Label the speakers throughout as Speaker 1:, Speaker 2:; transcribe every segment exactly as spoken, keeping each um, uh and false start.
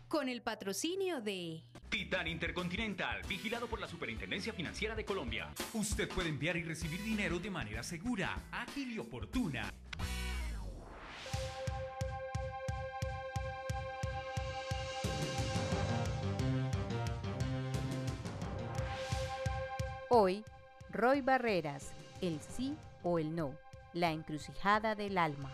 Speaker 1: con el patrocinio de
Speaker 2: Titán Intercontinental, vigilado por la Superintendencia Financiera de Colombia.
Speaker 3: Usted puede enviar y recibir dinero de manera segura, ágil y oportuna.
Speaker 4: Hoy, Roy Barreras, el sí o el no, la encrucijada del alma.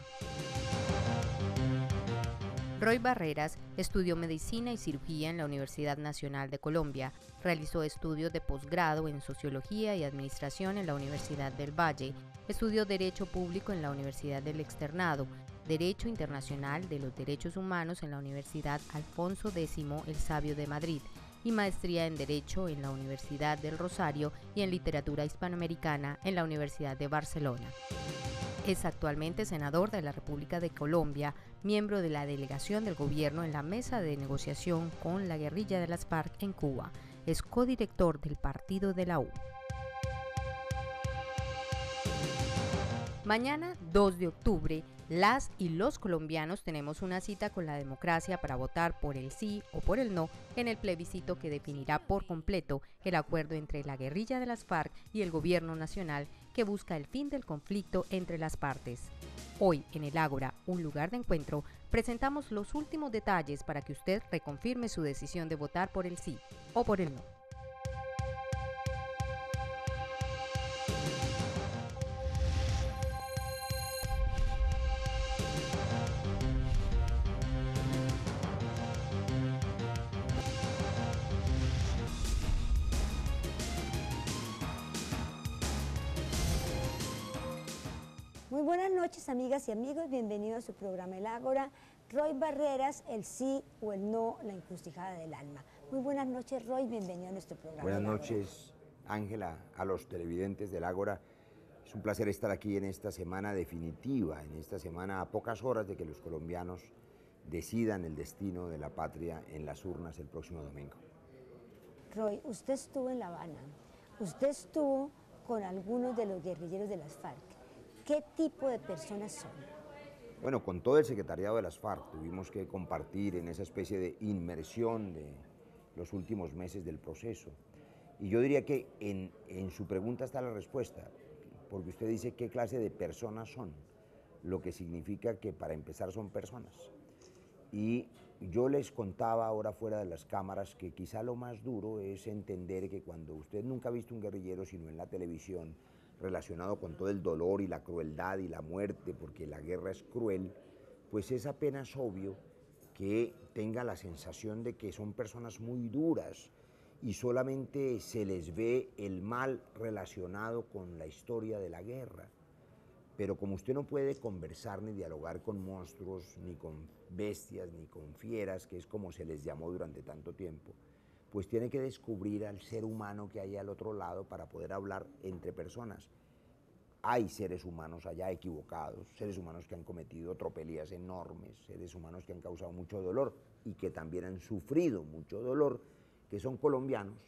Speaker 4: Roy Barreras estudió medicina y cirugía en la Universidad Nacional de Colombia, realizó estudios de posgrado en sociología y administración en la Universidad del Valle, estudió Derecho Público en la Universidad del Externado, Derecho Internacional de los Derechos Humanos en la Universidad Alfonso X el Sabio de Madrid, y maestría en Derecho en la Universidad del Rosario y en Literatura Hispanoamericana en la Universidad de Barcelona. Es actualmente senador de la República de Colombia, miembro de la delegación del gobierno en la mesa de negociación con la guerrilla de las FARC en Cuba. Es codirector del Partido de la U. Mañana, dos de octubre, las y los colombianos tenemos una cita con la democracia para votar por el sí o por el no en el plebiscito que definirá por completo el acuerdo entre la guerrilla de las FARC y el gobierno nacional que busca el fin del conflicto entre las partes. Hoy, en el Ágora, un lugar de encuentro, presentamos los últimos detalles para que usted reconfirme su decisión de votar por el sí o por el no.
Speaker 5: Muy buenas noches, amigas y amigos, bienvenidos a su programa El Ágora. Roy Barreras, el sí o el no, la encrucijada del alma. Muy buenas noches, Roy, bienvenido a nuestro programa.
Speaker 6: Buenas noches, Ángela, a los televidentes del Ágora. Es un placer estar aquí en esta semana definitiva, en esta semana a pocas horas de que los colombianos decidan el destino de la patria en las urnas el próximo domingo.
Speaker 5: Roy, usted estuvo en La Habana, usted estuvo con algunos de los guerrilleros de las FARC. ¿Qué tipo de personas son?
Speaker 6: Bueno, con todo el secretariado de las FARC tuvimos que compartir en esa especie de inmersión de los últimos meses del proceso. Y yo diría que en, en su pregunta está la respuesta, porque usted dice qué clase de personas son, lo que significa que para empezar son personas. Y yo les contaba ahora fuera de las cámaras que quizá lo más duro es entender que cuando usted nunca ha visto un guerrillero sino en la televisión, relacionado con todo el dolor y la crueldad y la muerte, porque la guerra es cruel, pues es apenas obvio que tenga la sensación de que son personas muy duras y solamente se les ve el mal relacionado con la historia de la guerra. Pero como usted no puede conversar ni dialogar con monstruos, ni con bestias, ni con fieras, que es como se les llamó durante tanto tiempo, pues tiene que descubrir al ser humano que hay al otro lado para poder hablar entre personas. Hay seres humanos allá equivocados, seres humanos que han cometido tropelías enormes, seres humanos que han causado mucho dolor y que también han sufrido mucho dolor, que son colombianos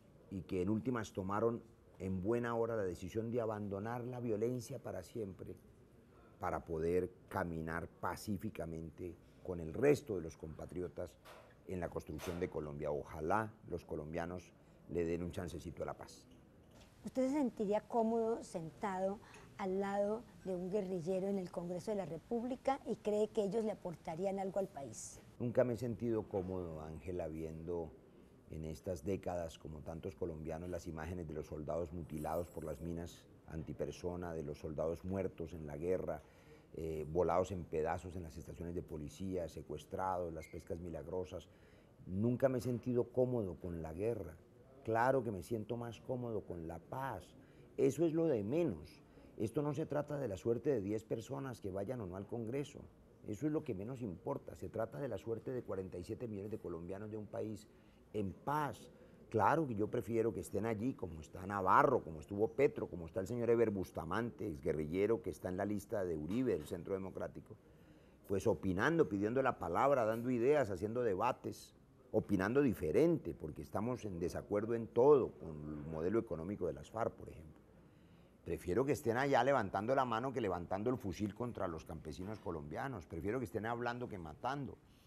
Speaker 6: y que en últimas tomaron en buena hora la decisión de abandonar la violencia para siempre para poder caminar pacíficamente con el resto de los compatriotas en la construcción de Colombia. Ojalá los colombianos le den un chancecito a la paz.
Speaker 5: ¿Usted se sentiría cómodo sentado al lado de un guerrillero en el Congreso de la República y cree que ellos le aportarían algo al país?
Speaker 6: Nunca me he sentido cómodo, Ángela, viendo en estas décadas, como tantos colombianos, las imágenes de los soldados mutilados por las minas antipersona, de los soldados muertos en la guerra, eh, volados en pedazos en las estaciones de policía, secuestrados, las pescas milagrosas. Nunca me he sentido cómodo con la guerra. Claro que me siento más cómodo con la paz. Eso es lo de menos. Esto no se trata de la suerte de diez personas que vayan o no al Congreso. Eso es lo que menos importa. Se trata de la suerte de cuarenta y siete millones de colombianos de un país en paz. Claro que yo prefiero que estén allí, como está Navarro, como estuvo Petro, como está el señor Eber Bustamante, exguerrillero que está en la lista de Uribe, del Centro Democrático, pues opinando, pidiendo la palabra, dando ideas, haciendo debates, opinando diferente, porque estamos en desacuerdo en todo con el modelo económico de las FARC, por ejemplo. Prefiero que estén allá levantando la mano que levantando el fusil contra los campesinos colombianos. Prefiero que estén hablando que matando.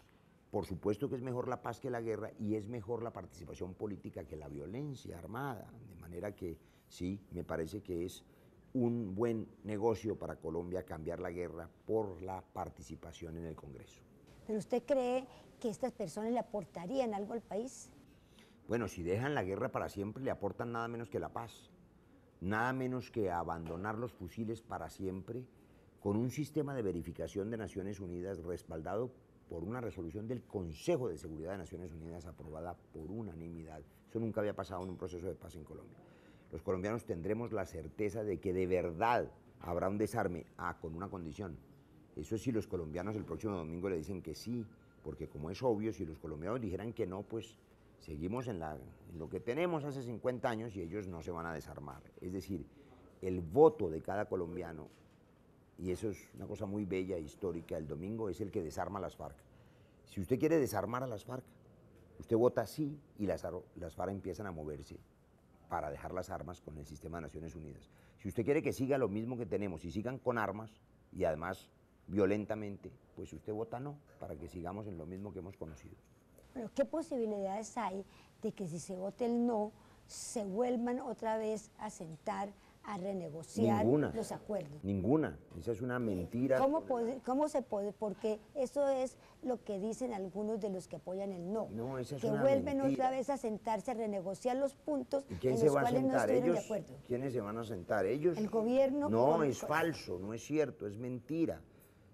Speaker 6: Por supuesto que es mejor la paz que la guerra y es mejor la participación política que la violencia armada. De manera que sí, me parece que es un buen negocio para Colombia cambiar la guerra por la participación en el Congreso.
Speaker 5: ¿Pero usted cree que estas personas le aportarían algo al país?
Speaker 6: Bueno, si dejan la guerra para siempre, le aportan nada menos que la paz. Nada menos que abandonar los fusiles para siempre con un sistema de verificación de Naciones Unidas respaldado por una resolución del Consejo de Seguridad de Naciones Unidas aprobada por unanimidad. Eso nunca había pasado en un proceso de paz en Colombia. Los colombianos tendremos la certeza de que de verdad habrá un desarme, ah, con una condición. Eso es si los colombianos el próximo domingo le dicen que sí, porque como es obvio, si los colombianos dijeran que no, pues seguimos en, la, en lo que tenemos hace cincuenta años y ellos no se van a desarmar. Es decir, el voto de cada colombiano, y eso es una cosa muy bella e histórica, el domingo es el que desarma a las FARC. Si usted quiere desarmar a las FARC, usted vota sí y las, las FARC empiezan a moverse para dejar las armas con el sistema de Naciones Unidas. Si usted quiere que siga lo mismo que tenemos y sigan con armas y además violentamente, pues usted vota no, para que sigamos en lo mismo que hemos conocido.
Speaker 5: Pero ¿qué posibilidades hay de que si se vote el no, se vuelvan otra vez a sentar a renegociar
Speaker 6: Ninguna,
Speaker 5: los acuerdos?
Speaker 6: Ninguna, esa es una mentira.
Speaker 5: ¿Cómo, puede, ¿Cómo se puede? Porque eso es lo que dicen algunos de los que apoyan el no,
Speaker 6: no esa es
Speaker 5: que
Speaker 6: una
Speaker 5: vuelven
Speaker 6: mentira.
Speaker 5: otra vez a sentarse a renegociar los puntos
Speaker 6: ¿Y quién
Speaker 5: en
Speaker 6: se
Speaker 5: los
Speaker 6: va a
Speaker 5: cuales no
Speaker 6: sentar?
Speaker 5: estuvieron
Speaker 6: ¿Ellos?
Speaker 5: de acuerdo.
Speaker 6: ¿Quiénes se van a sentar? ¿Ellos?
Speaker 5: El gobierno.
Speaker 6: No,
Speaker 5: con,
Speaker 6: es
Speaker 5: con...
Speaker 6: falso, no es cierto, es mentira.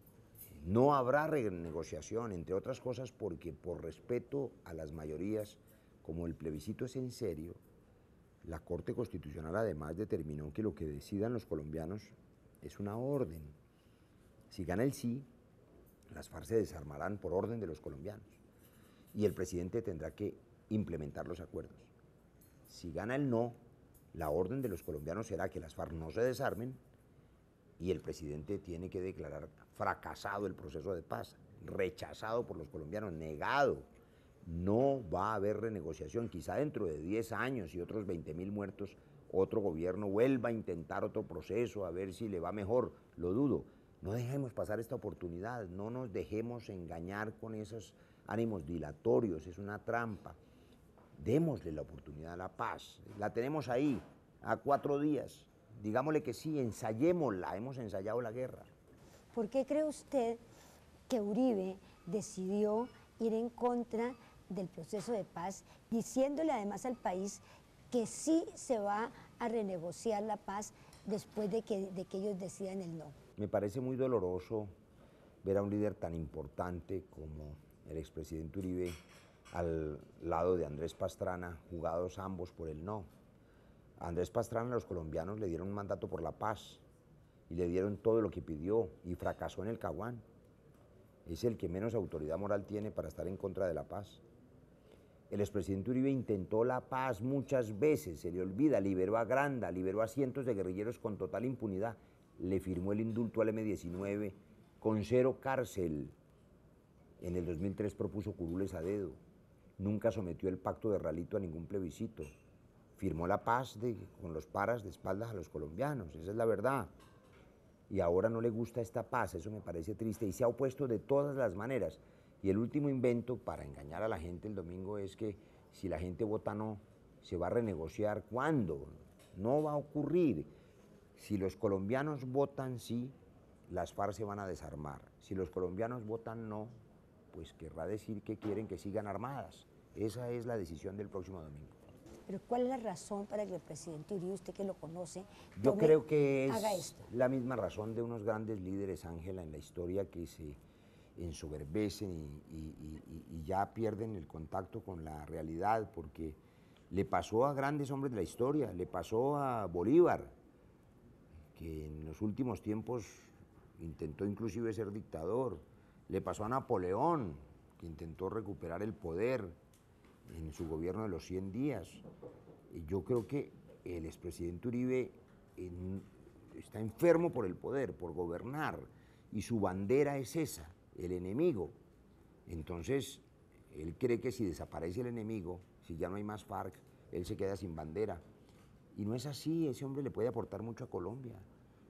Speaker 6: No habrá renegociación, entre otras cosas porque por respeto a las mayorías, como el plebiscito es en serio, la Corte Constitucional además determinó que lo que decidan los colombianos es una orden. Si gana el sí, las FARC se desarmarán por orden de los colombianos y el presidente tendrá que implementar los acuerdos. Si gana el no, la orden de los colombianos será que las FARC no se desarmen y el presidente tiene que declarar fracasado el proceso de paz, rechazado por los colombianos, negado. No va a haber renegociación, quizá dentro de diez años y otros veinte mil muertos, otro gobierno vuelva a intentar otro proceso, a ver si le va mejor, lo dudo. No dejemos pasar esta oportunidad, no nos dejemos engañar con esos ánimos dilatorios, es una trampa. Démosle la oportunidad a la paz, la tenemos ahí, a cuatro días, digámosle que sí, ensayémosla, hemos ensayado la guerra.
Speaker 5: ¿Por qué cree usted que Uribe decidió ir en contra del proceso de paz, diciéndole además al país que sí se va a renegociar la paz después de que, de que ellos decidan el no?
Speaker 6: Me parece muy doloroso ver a un líder tan importante como el expresidente Uribe al lado de Andrés Pastrana, jugados ambos por el no. A Andrés Pastrana los colombianos le dieron un mandato por la paz y le dieron todo lo que pidió y fracasó en el Caguán. Es el que menos autoridad moral tiene para estar en contra de la paz. El expresidente Uribe intentó la paz muchas veces, se le olvida, liberó a Granda, liberó a cientos de guerrilleros con total impunidad, le firmó el indulto al eme diecinueve con cero cárcel. En el dos mil tres propuso curules a dedo, nunca sometió el pacto de Ralito a ningún plebiscito, firmó la paz de, con los paras de espaldas a los colombianos, esa es la verdad. Y ahora no le gusta esta paz, eso me parece triste, y se ha opuesto de todas las maneras. Y el último invento para engañar a la gente el domingo es que si la gente vota no, se va a renegociar. ¿Cuándo? No va a ocurrir. Si los colombianos votan sí, las FARC se van a desarmar. Si los colombianos votan no, pues querrá decir que quieren que sigan armadas. Esa es la decisión del próximo domingo.
Speaker 5: Pero ¿cuál es la razón para que el presidente Uribe, usted que lo conoce,
Speaker 6: Yo
Speaker 5: tome,
Speaker 6: creo que
Speaker 5: haga
Speaker 6: es
Speaker 5: esto?
Speaker 6: la misma razón de unos grandes líderes, Ángela, en la historia que se ensoberbecen y, y, y, y ya pierden el contacto con la realidad, porque le pasó a grandes hombres de la historia, le pasó a Bolívar, que en los últimos tiempos intentó inclusive ser dictador, le pasó a Napoleón, que intentó recuperar el poder en su gobierno de los cien días. Y yo creo que el expresidente Uribe en, está enfermo por el poder, por gobernar, y su bandera es esa, el enemigo. Entonces, él cree que si desaparece el enemigo, si ya no hay más FARC, él se queda sin bandera. Y no es así, ese hombre le puede aportar mucho a Colombia.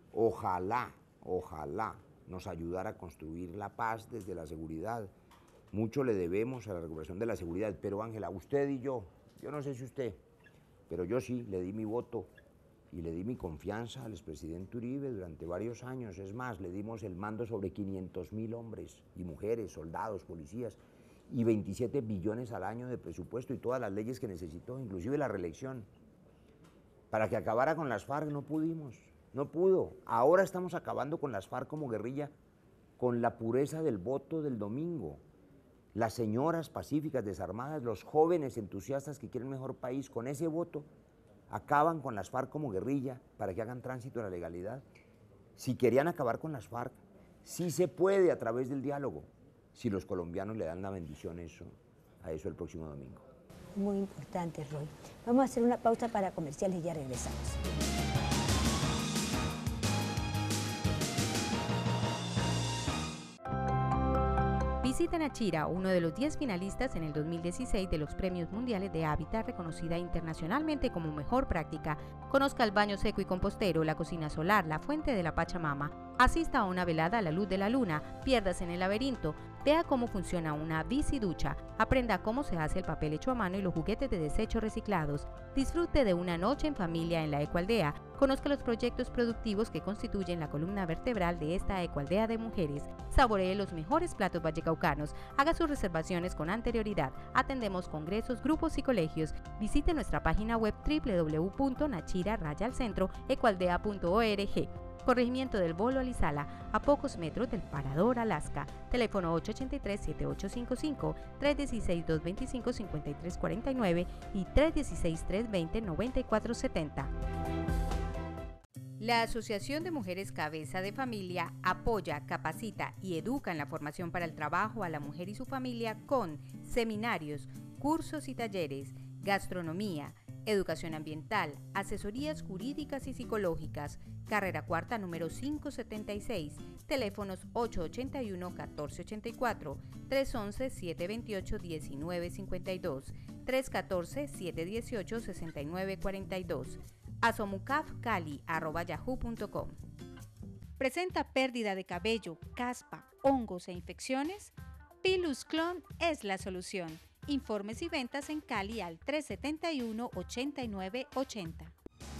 Speaker 6: Ojalá, ojalá nos ayudara a construir la paz desde la seguridad. mucho le debemos a la recuperación de la seguridad, pero Ángela, usted y yo, yo no sé si usted, pero yo sí le di mi voto y le di mi confianza al expresidente Uribe durante varios años. Es más, le dimos el mando sobre quinientos mil hombres y mujeres, soldados, policías, y veintisiete billones al año de presupuesto y todas las leyes que necesitó, inclusive la reelección. Para que acabara con las FARC no pudimos, no pudo. Ahora estamos acabando con las FARC como guerrilla, con la pureza del voto del domingo. Las señoras pacíficas, desarmadas, los jóvenes entusiastas que quieren mejor país, con ese voto acaban con las FARC como guerrilla para que hagan tránsito en la legalidad. Si querían acabar con las FARC, sí se puede a través del diálogo, si los colombianos le dan la bendición eso, a eso el próximo domingo.
Speaker 5: Muy importante, Roy. Vamos a hacer una pausa para comerciales y ya regresamos.
Speaker 4: Visita Nachira, uno de los diez finalistas en el dos mil dieciséis de los Premios Mundiales de Hábitat, reconocida internacionalmente como mejor práctica. Conozca el baño seco y compostero, la cocina solar, la fuente de la Pachamama. Asista a una velada a la luz de la luna, piérdase en el laberinto, vea cómo funciona una biciducha, aprenda cómo se hace el papel hecho a mano y los juguetes de desechos reciclados. Disfrute de una noche en familia en la Ecoaldea. Conozca los proyectos productivos que constituyen la columna vertebral de esta Ecoaldea de mujeres. Saboree los mejores platos vallecaucanos. Haga sus reservaciones con anterioridad. Atendemos congresos, grupos y colegios. Visite nuestra página web doble u doble u doble u punto nachira raya al centro ecoaldea punto org. Corregimiento del Bolo Alizala, a pocos metros del Parador Alaska. Teléfono ocho ocho tres, siete ocho cinco cinco, tres uno seis, dos dos cinco, cinco tres cuatro nueve y tres uno seis, tres dos cero, nueve cuatro siete cero. La Asociación de Mujeres Cabeza de Familia apoya, capacita y educa en la formación para el trabajo a la mujer y su familia con seminarios, cursos y talleres, gastronomía, educación ambiental, asesorías jurídicas y psicológicas. Carrera Cuarta número quinientos setenta y seis, teléfonos ocho ocho uno, uno cuatro ocho cuatro, tres once, siete veintiocho, diecinueve cincuenta y dos, tres catorce, siete dieciocho, sesenta y nueve cuarenta y dos, asomucafcali arroba yahoo punto com.
Speaker 1: ¿Presenta pérdida de cabello, caspa, hongos e infecciones? Pilus Clon es la solución. Informes y ventas en Cali al tres siete uno, ocho nueve ocho cero.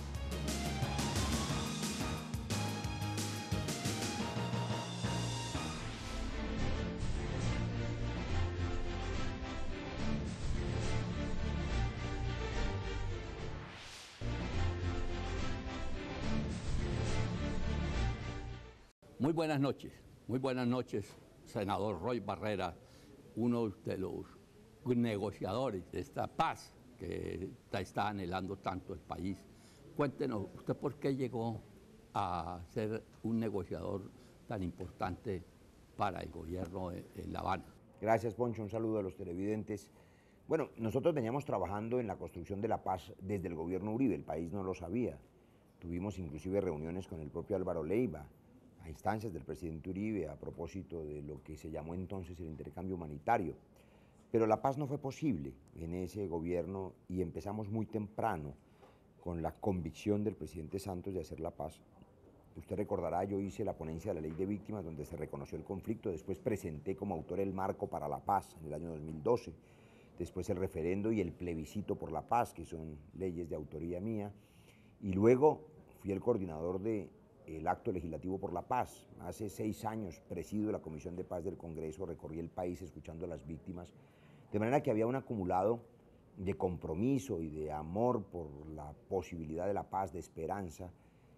Speaker 7: Muy buenas noches, muy buenas noches, senador Roy Barreras, uno de los negociadores de esta paz que está anhelando tanto el país. Cuéntenos, ¿usted por qué llegó a ser un negociador tan importante para el gobierno de, de La Habana?
Speaker 6: Gracias, Poncho, un saludo a los televidentes. Bueno, nosotros veníamos trabajando en la construcción de la paz desde el gobierno Uribe, el país no lo sabía. Tuvimos inclusive reuniones con el propio Álvaro Leiva, a instancias del presidente Uribe, a propósito de lo que se llamó entonces el intercambio humanitario. Pero la paz no fue posible en ese gobierno y empezamos muy temprano con la convicción del presidente Santos de hacer la paz. Usted recordará, yo hice la ponencia de la ley de víctimas donde se reconoció el conflicto, después presenté como autor el marco para la paz en el año dos mil doce, después el referendo y el plebiscito por la paz, que son leyes de autoría mía, y luego fui el coordinador de el acto legislativo por la paz. Hace seis años presido la Comisión de Paz del Congreso, recorrí el país escuchando a las víctimas, de manera que había un acumulado de compromiso y de amor por la posibilidad de la paz, de esperanza,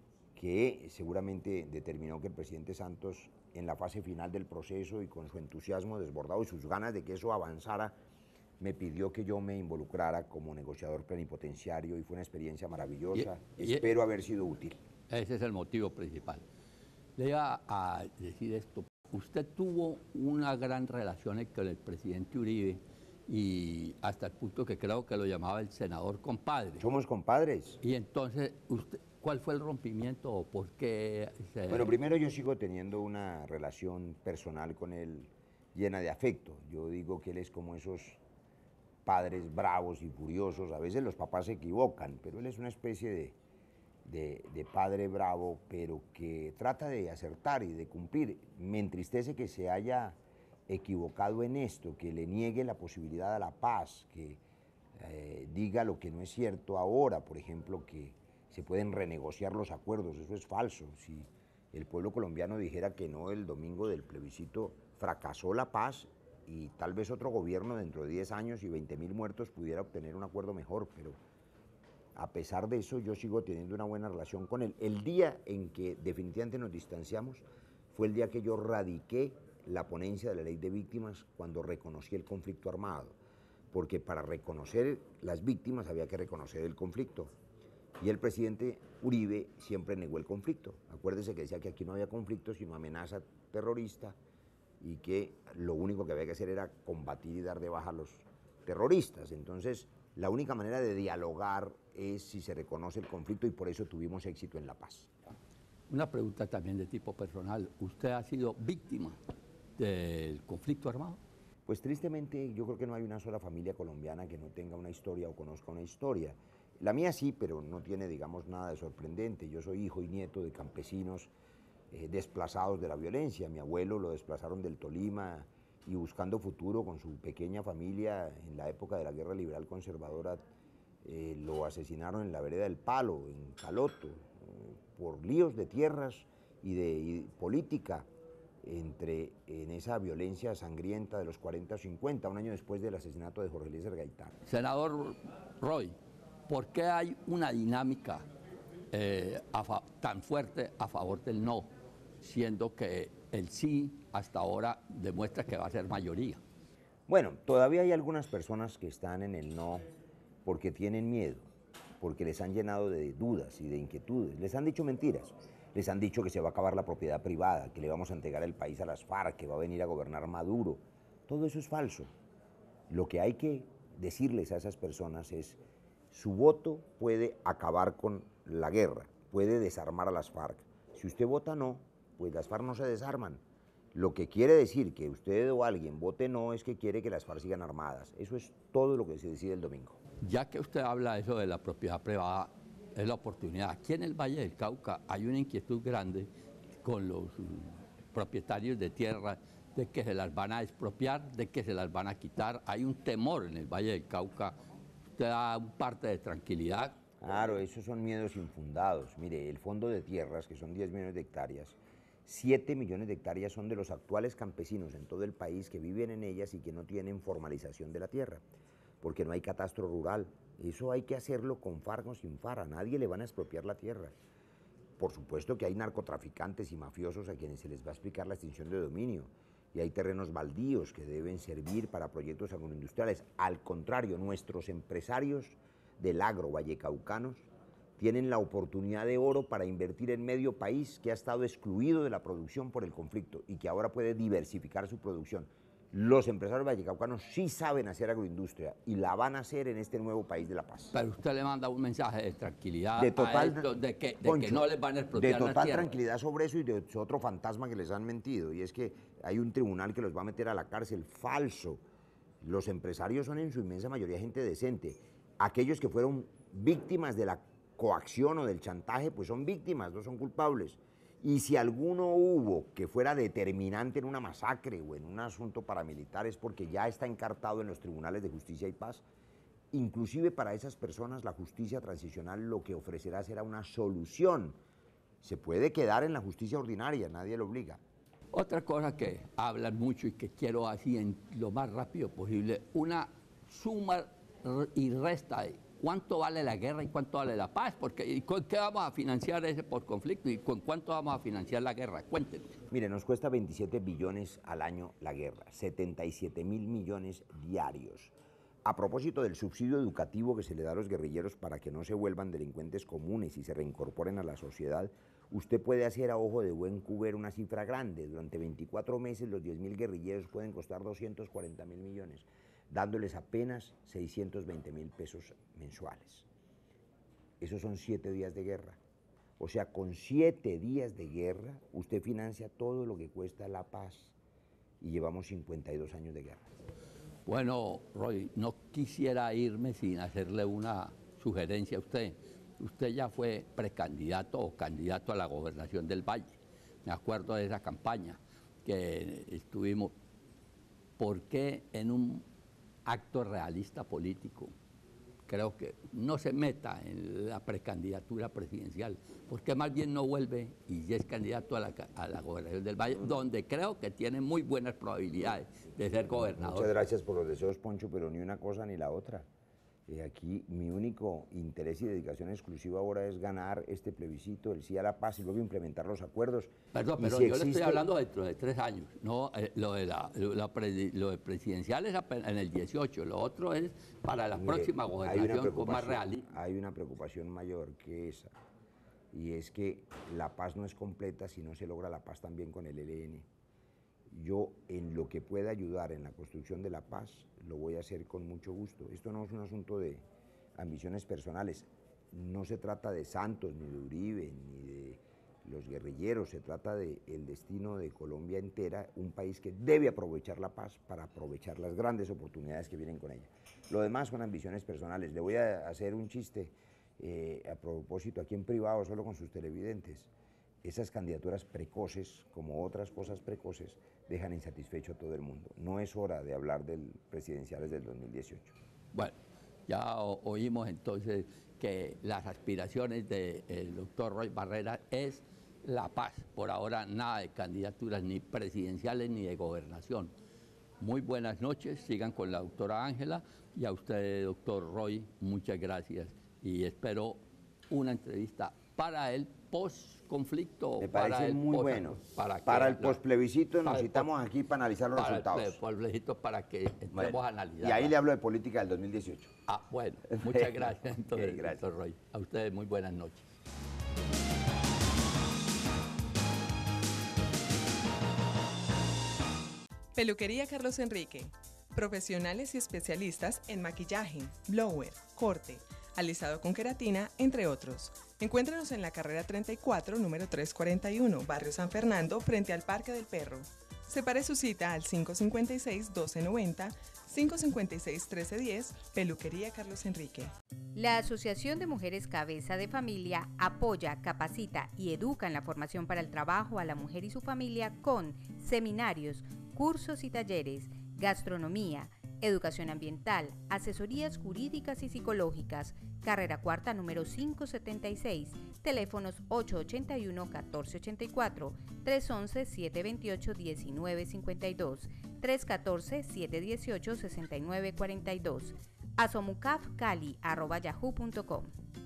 Speaker 6: que seguramente determinó que el presidente Santos, en la fase final del proceso y con su entusiasmo desbordado y sus ganas de que eso avanzara, me pidió que yo me involucrara como negociador plenipotenciario y fue una experiencia maravillosa. Y, y, Espero haber sido útil.
Speaker 7: Ese es el motivo principal. Le iba a decir esto. Usted tuvo una gran relación con el presidente Uribe y hasta el punto que creo que lo llamaba el senador compadre.
Speaker 6: Somos compadres.
Speaker 7: Y entonces, usted, ¿cuál fue el rompimiento o por qué? Se...
Speaker 6: Bueno, primero yo sigo teniendo una relación personal con él llena de afecto. Yo digo que él es como esos padres bravos y furiosos. A veces los papás se equivocan, pero él es una especie de... De, de padre bravo, pero que trata de acertar y de cumplir. Me entristece que se haya equivocado en esto, que le niegue la posibilidad a la paz, que eh, diga lo que no es cierto ahora, por ejemplo, que se pueden renegociar los acuerdos, eso es falso. Si el pueblo colombiano dijera que no el domingo del plebiscito, fracasó la paz y tal vez otro gobierno dentro de diez años y veinte mil muertos pudiera obtener un acuerdo mejor, pero a pesar de eso yo sigo teniendo una buena relación con él. El día en que definitivamente nos distanciamos fue el día que yo radiqué la ponencia de la ley de víctimas cuando reconocí el conflicto armado, porque para reconocer las víctimas había que reconocer el conflicto. Y el presidente Uribe siempre negó el conflicto. Acuérdese que decía que aquí no había conflicto sino amenaza terrorista y que lo único que había que hacer era combatir y dar de baja a los terroristas. Entonces, la única manera de dialogar es si se reconoce el conflicto y por eso tuvimos éxito en la paz.
Speaker 7: Una pregunta también de tipo personal. ¿Usted ha sido víctima del conflicto armado?
Speaker 6: Pues tristemente yo creo que no hay una sola familia colombiana que no tenga una historia o conozca una historia. La mía sí, pero no tiene, digamos, nada de sorprendente. Yo soy hijo y nieto de campesinos eh, desplazados de la violencia. Mi abuelo lo desplazaron del Tolima y buscando futuro con su pequeña familia en la época de la Guerra Liberal Conservadora eh, lo asesinaron en la vereda del Palo, en Caloto, eh, por líos de tierras y de y política entre, en esa violencia sangrienta de los cuarenta o cincuenta, un año después del asesinato de Jorge Eliezer Gaitán.
Speaker 7: Senador Roy, ¿por qué hay una dinámica eh, a tan fuerte a favor del no, siendo que el sí hasta ahora demuestra que va a ser mayoría?
Speaker 6: Bueno, todavía hay algunas personas que están en el no porque tienen miedo, porque les han llenado de dudas y de inquietudes, les han dicho mentiras, les han dicho que se va a acabar la propiedad privada, que le vamos a entregar el país a las FARC, que va a venir a gobernar Maduro. Todo eso es falso. Lo que hay que decirles a esas personas es: su voto puede acabar con la guerra, puede desarmar a las FARC. Si usted vota no, pues las FARC no se desarman. Lo que quiere decir que usted o alguien vote no es que quiere que las FARC sigan armadas. Eso es todo lo que se decide el domingo.
Speaker 7: Ya que usted habla de eso de la propiedad privada, es la oportunidad. Aquí en el Valle del Cauca hay una inquietud grande con los propietarios de tierra, de que se las van a expropiar, de que se las van a quitar. Hay un temor en el Valle del Cauca. Usted da un parte de tranquilidad.
Speaker 6: Claro, esos son miedos infundados. Mire, el fondo de tierras, que son diez millones de hectáreas, siete millones de hectáreas son de los actuales campesinos en todo el país que viven en ellas y que no tienen formalización de la tierra, porque no hay catastro rural. Eso hay que hacerlo con FARC o sin FARC, a nadie le van a expropiar la tierra. Por supuesto que hay narcotraficantes y mafiosos a quienes se les va a explicar la extinción de dominio, y hay terrenos baldíos que deben servir para proyectos agroindustriales. Al contrario, nuestros empresarios del agro vallecaucanos tienen la oportunidad de oro para invertir en medio país que ha estado excluido de la producción por el conflicto y que ahora puede diversificar su producción. Los empresarios vallecaucanos sí saben hacer agroindustria y la van a hacer en este nuevo país de la paz.
Speaker 7: Pero usted le manda un mensaje de tranquilidad
Speaker 6: de total,
Speaker 7: a estos, de, que, de
Speaker 6: Poncho,
Speaker 7: que no les van a expropiar
Speaker 6: de total
Speaker 7: la tierra.
Speaker 6: Tranquilidad sobre eso y de otro fantasma que les han mentido, y es que hay un tribunal que los va a meter a la cárcel. Falso. Los empresarios son en su inmensa mayoría gente decente. Aquellos que fueron víctimas de la coacción o del chantaje, pues son víctimas, no son culpables. Y si alguno hubo que fuera determinante en una masacre o en un asunto paramilitar, es porque ya está encartado en los tribunales de justicia y paz. Inclusive para esas personas la justicia transicional lo que ofrecerá será una solución. Se puede quedar en la justicia ordinaria, nadie lo obliga.
Speaker 7: Otra cosa que hablan mucho y que quiero así en lo más rápido posible, una suma y resta de cuánto vale la guerra y cuánto vale la paz, porque ¿y con qué vamos a financiar ese por conflicto y con cuánto vamos a financiar la guerra? Cuéntenos.
Speaker 6: Mire, nos cuesta veintisiete billones al año la guerra, setenta y siete mil millones diarios. A propósito del subsidio educativo que se le da a los guerrilleros para que no se vuelvan delincuentes comunes y se reincorporen a la sociedad, usted puede hacer a ojo de buen cubero una cifra grande. Durante veinticuatro meses los diez mil guerrilleros pueden costar doscientos cuarenta mil millones, dándoles apenas seiscientos veinte mil pesos mensuales. Esos son siete días de guerra. O sea, con siete días de guerra, usted financia todo lo que cuesta la paz. Y llevamos cincuenta y dos años de guerra.
Speaker 7: Bueno, Roy, no quisiera irme sin hacerle una sugerencia a usted. Usted ya fue precandidato o candidato a la gobernación del Valle. Me acuerdo de esa campaña que estuvimos ¿por qué en un acto realista político creo que no se meta en la precandidatura presidencial? Porque más bien no vuelve y ya es candidato a la, a la gobernación del Valle, donde creo que tiene muy buenas probabilidades de ser gobernador.
Speaker 6: Muchas gracias por los deseos, Poncho, pero ni una cosa ni la otra. Eh, aquí mi único interés y dedicación exclusiva ahora es ganar este plebiscito, el sí a la paz y luego implementar los acuerdos.
Speaker 7: Perdón, pero
Speaker 6: si
Speaker 7: yo
Speaker 6: existe...
Speaker 7: le estoy hablando dentro de tres años. No, eh, lo, de la, la pre, lo de presidencial es en el dieciocho, lo otro es para la Mire, próxima gobernación con más realismo.
Speaker 6: Hay una preocupación mayor que esa, y es que la paz no es completa si no se logra la paz también con el E L N. Yo, en lo que pueda ayudar en la construcción de la paz, lo voy a hacer con mucho gusto. Esto no es un asunto de ambiciones personales, no se trata de Santos, ni de Uribe, ni de los guerrilleros, se trata del destino de Colombia entera, un país que debe aprovechar la paz para aprovechar las grandes oportunidades que vienen con ella. Lo demás son ambiciones personales. Le voy a hacer un chiste eh, a propósito aquí en privado, solo con sus televidentes. Esas candidaturas precoces, como otras cosas precoces, dejan insatisfecho a todo el mundo. No es hora de hablar del presidenciales del dos mil dieciocho.
Speaker 7: Bueno, ya oímos entonces que las aspiraciones del doctor Roy Barreras es la paz. Por ahora nada de candidaturas ni presidenciales ni de gobernación. Muy buenas noches, sigan con la doctora Ángela y a usted, doctor Roy, muchas gracias y espero una entrevista para el post-conflicto.
Speaker 6: Me parece
Speaker 7: para el
Speaker 6: muy
Speaker 7: post,
Speaker 6: bueno.
Speaker 7: Para,
Speaker 6: para el post-plebiscito nos citamos aquí para analizar los
Speaker 7: para
Speaker 6: resultados.
Speaker 7: Para el post-plebiscito para que entremos
Speaker 6: bueno,
Speaker 7: a analizar.
Speaker 6: Y ahí le hablo de política del dos mil dieciocho.
Speaker 7: Ah, bueno, muchas gracias entonces,
Speaker 6: okay, gracias.
Speaker 7: doctor Roy. A ustedes muy buenas noches.
Speaker 8: Peluquería Carlos Enrique. Profesionales y especialistas en maquillaje, blower, corte, alisado con queratina, entre otros. Encuéntrenos en la carrera treinta y cuatro, número trescientos cuarenta y uno, barrio San Fernando, frente al Parque del Perro. Separe su cita al cinco cinco seis, doce noventa, cinco cinco seis, trece diez, Peluquería Carlos Enrique.
Speaker 4: La Asociación de Mujeres Cabeza de Familia apoya, capacita y educa en la formación para el trabajo a la mujer y su familia con seminarios, cursos y talleres, gastronomía, educación ambiental, asesorías jurídicas y psicológicas. Carrera cuarta número quinientos setenta y seis, teléfonos ocho ocho uno, uno cuatro ocho cuatro, tres uno uno, siete dos ocho, uno nueve cinco dos, tres uno cuatro, siete uno ocho, seis nueve cuatro dos, asomucafcali arroba yahoo punto com.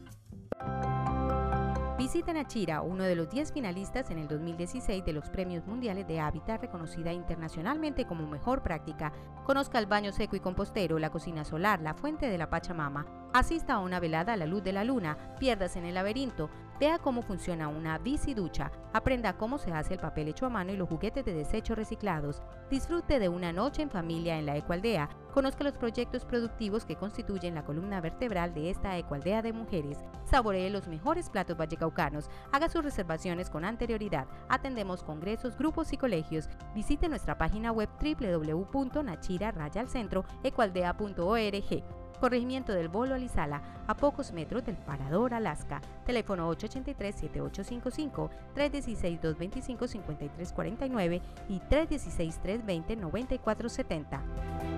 Speaker 4: Visiten a Chira, uno de los diez finalistas en el dos mil dieciséis de los Premios Mundiales de Hábitat, reconocida internacionalmente como mejor práctica. Conozca el baño seco y compostero, la cocina solar, la fuente de la Pachamama. Asista a una velada a la luz de la luna, piérdase en el laberinto, vea cómo funciona una biciducha, aprenda cómo se hace el papel hecho a mano y los juguetes de desechos reciclados. Disfrute de una noche en familia en la Ecoaldea. Conozca los proyectos productivos que constituyen la columna vertebral de esta Ecoaldea de mujeres. Saboree los mejores platos vallecaucanos. Haga sus reservaciones con anterioridad. Atendemos congresos, grupos y colegios. Visite nuestra página web doble u doble u doble u punto nachira raya al centro ecoaldea punto org. Corregimiento del Bolo Alizala, a pocos metros del Parador Alaska. Teléfono ocho ocho tres, siete ocho cinco cinco, tres uno seis, dos dos cinco, cinco tres cuatro nueve y tres uno seis, tres dos cero, nueve cuatro siete cero.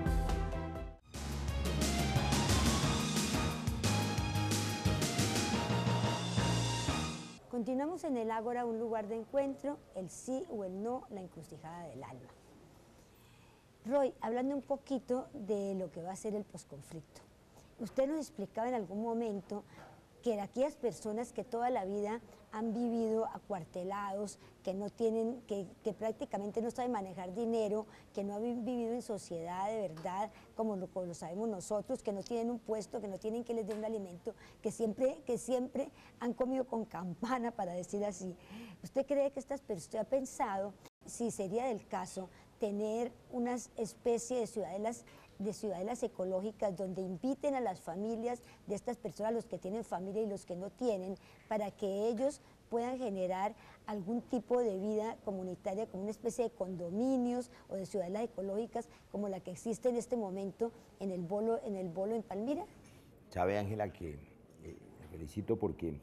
Speaker 5: Continuamos en el Ágora, un lugar de encuentro, el sí o el no, la encrucijada del alma. Roy, hablando un poquito de lo que va a ser el posconflicto. Usted nos explicaba en algún momento que aquellas personas que toda la vida han vivido acuartelados, que no tienen, que, que prácticamente no saben manejar dinero, que no han vivido en sociedad de verdad, como lo, como lo sabemos nosotros, que no tienen un puesto, que no tienen que les den un alimento, que siempre, que siempre han comido con campana, para decir así. ¿Usted cree que estas personas, ha pensado si sería del caso tener una especie de ciudadelas, de ciudadelas ecológicas donde inviten a las familias de estas personas, los que tienen familia y los que no tienen, para que ellos puedan generar algún tipo de vida comunitaria, como una especie de condominios o de ciudadelas ecológicas como la que existe en este momento en el Bolo en, el Bolo en Palmira?
Speaker 6: Sabe, Ángela, que eh, me felicito porque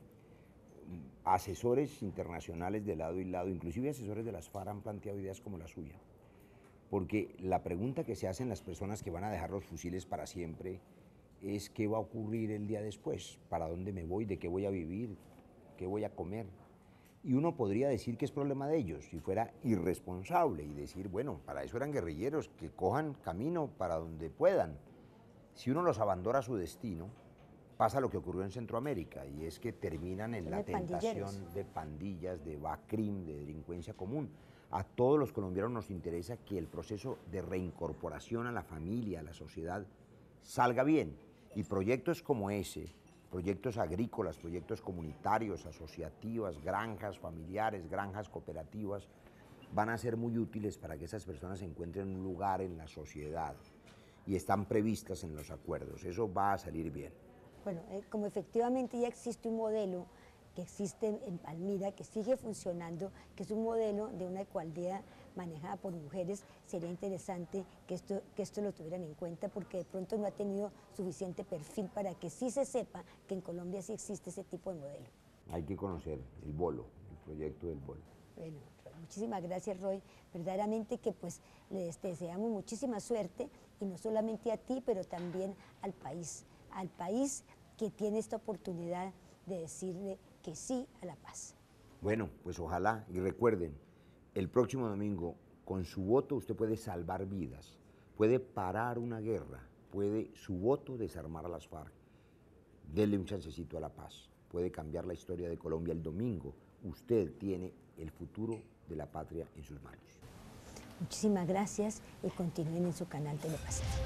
Speaker 6: asesores internacionales de lado y lado, inclusive asesores de las FARC, han planteado ideas como la suya. porque la pregunta que se hacen las personas que van a dejar los fusiles para siempre es qué va a ocurrir el día después, para dónde me voy, de qué voy a vivir, qué voy a comer. Y uno podría decir que es problema de ellos, si fuera irresponsable, y decir, bueno, para eso eran guerrilleros, que cojan camino para donde puedan. Si uno los abandona a su destino, pasa lo que ocurrió en Centroamérica, y es que terminan en la tentación de pandillas, de bacrim, de delincuencia común. A todos los colombianos nos interesa que el proceso de reincorporación a la familia, a la sociedad, salga bien. Y proyectos como ese, proyectos agrícolas, proyectos comunitarios, asociativas, granjas familiares, granjas cooperativas, van a ser muy útiles para que esas personas encuentren un lugar en la sociedad y están previstas en los acuerdos. Eso va a salir bien.
Speaker 5: Bueno, eh, como efectivamente ya existe un modelo que existe en Palmira, que sigue funcionando, que es un modelo de una alcaldía manejada por mujeres, sería interesante que esto, que esto lo tuvieran en cuenta, porque de pronto no ha tenido suficiente perfil para que sí se sepa que en Colombia sí existe ese tipo de modelo.
Speaker 6: Hay que conocer el bolo, el proyecto del bolo.
Speaker 5: Bueno, muchísimas gracias, Roy. Verdaderamente que pues les deseamos muchísima suerte, y no solamente a ti, pero también al país, al país que tiene esta oportunidad de decirle que sí a la paz.
Speaker 6: Bueno, pues ojalá, y recuerden, el próximo domingo, con su voto usted puede salvar vidas, puede parar una guerra, puede su voto desarmar a las FARC, denle un chancecito a la paz, puede cambiar la historia de Colombia el domingo. Usted tiene el futuro de la patria en sus manos.
Speaker 5: Muchísimas gracias y continúen en su canal Telepacífico.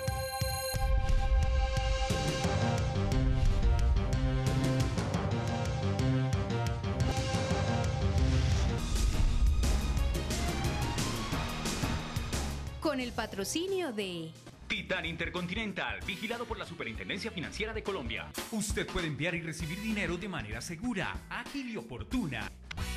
Speaker 1: Con el patrocinio de
Speaker 2: Titán Intercontinental, vigilado por la Superintendencia Financiera de Colombia.
Speaker 3: Usted puede enviar y recibir dinero de manera segura, ágil y oportuna.